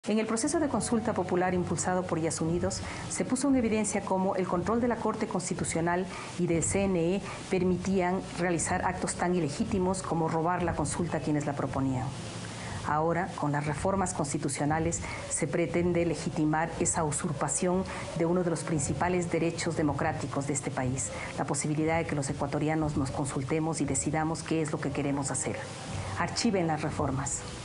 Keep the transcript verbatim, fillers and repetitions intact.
En el proceso de consulta popular impulsado por Yas Unidos, se puso en evidencia cómo el control de la Corte Constitucional y del C N E permitían realizar actos tan ilegítimos como robar la consulta a quienes la proponían. Ahora, con las reformas constitucionales, se pretende legitimar esa usurpación de uno de los principales derechos democráticos de este país, la posibilidad de que los ecuatorianos nos consultemos y decidamos qué es lo que queremos hacer. Archiven las reformas.